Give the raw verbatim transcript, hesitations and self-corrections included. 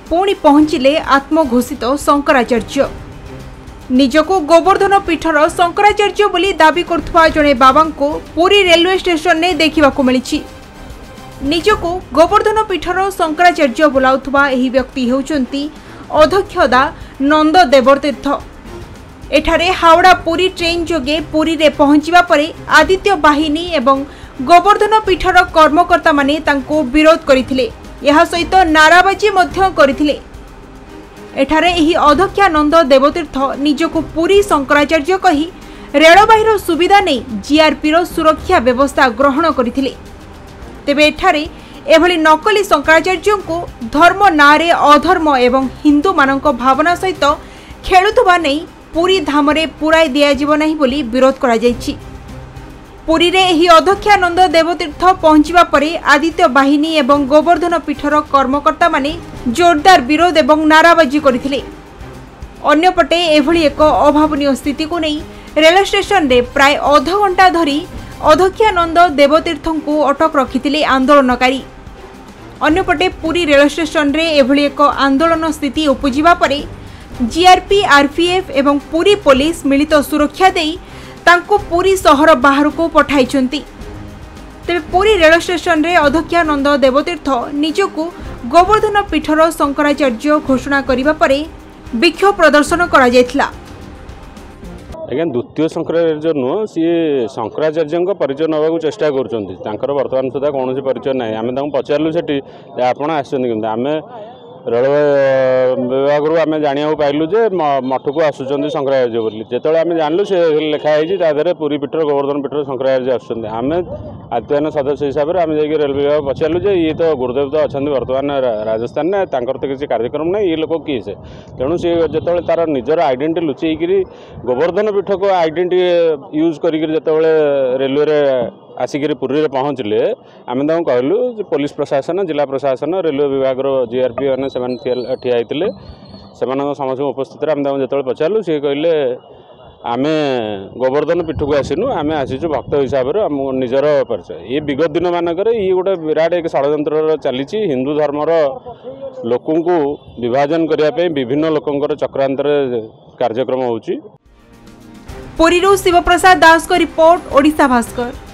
पुणी पहुंचिले आत्मघोषित शंकराचार्य। निजको गोवर्धन पीठर शंकराचार्य बोली दाबी करथुवा जणे बाबा को पुरी रेलवे स्टेशन ने देखा मिली। निजको गोवर्धन पीठर शंकराचार्य बोलाउथुवा एही व्यक्ति हेउचंती अध्यक्षदा नंद देवतीर्थ। एठारे हावड़ा पुरी ट्रेन जोगे पुरी रे पहुंचीबा परे आदित्य बाहिनी एवं गोवर्धन पीठर कर्मकर्ता माने तांको विरोध करिथिले। यहा सहित नाराबाजी मध्य करिथिले। एठारे एही अध्यक्षानंद देवतीर्थ निजको पुरी शंकराचार्य कही रेलबाईर सुविधा नहीं जीआरपी रो सुरक्षा व्यवस्था ग्रहण करथिले। तेबे एठारे एभली नकली शंकराचार्य को धर्म नारे अधर्म एवं हिंदू मानक भावना सहित खेलुथबा नहीं पुरी धामरे पुराई दियाजिबो नहीं बोली विरोध करा जायछि। पुरी रे एही अध्यक्षानंद देवतीर्थ पहुंचीबा परे आदित्य बाहिनी एवं गोवर्धन पीठर कर्मकर्ता माने जोरदार विरोध एवं नाराबाजी करथिले। अन्यपटे एभली एक अभावनीय स्थिति को नहीं रेल स्टेशन रे प्राय अध घंटा धरी अध्यक्षानंद देवतीर्थ को अटक रखिथिले आंदोलनकारी। अन्यपटे पुरी रेल स्टेशन रे एभली एक आंदोलन स्थिति उपजिबा परे जीआरपी आरपीएफ एवं पुरी पुलिस मिलित सुरक्षा देई तांको पुरी शहर बाहर को पठाइछंती। तेबे पुरी रेल स्टेशन रे अध्यक्षानंद देवतीर्थ निजको गोवर्धन पीठर शंकराचार्य घोषणा करिबा परे विक्षोभ प्रदर्शन करा जायथिला। आज्ञा द्वितीय शंकराचार्य नुह सी शंकराचार्य परिचय नवा चेष्टा कर बर्तमान सुधा कौन परिचय ना आम पचारू से आपण आम रेलवे विभाग आम जाना पाइलु जे मठ को आसुच्च शंकराचार्य बोली जिते आम जानलु से लिखाई तादे पुरी पीठर गोवर्धन पीठर शंकराचार्य आसुच्च आम आदित्यान सदस्य हिसाब से आम जाइए रेल विभाग पचारू जे ये तो गुरुदेव तो अच्छा बर्तमान राजस्थान ने तो किसी कार्यक्रम ना ये लोक किए से तेणु सी जो तार निजर आइडेंटिटी लुचेक गोवर्धन पीठ को आइडेंटिटी यूज करते रेलवे आसिक पुरी में पहुँचले आम कहलु पुलिस प्रशासन जिला प्रशासन रेलवे विभाग जीआरपी मैंने से ठिया होते समस्त उपस्थित आम जो पचारू सी कहले आम गोवर्धन पीठ को आसनु आम आसीचु भक्त हिसाब से आम निजर परिचय ये विगत दिन मानक ये गोटे विराट एक षड्यंत्र चली हिंदू धर्मर लोक विभाजन करने विभिन्न लोकंर चक्रांतर कार्यक्रम होउची। पुरीरू शिवप्रसाद दास को रिपोर्ट ओडिशा भास्कर।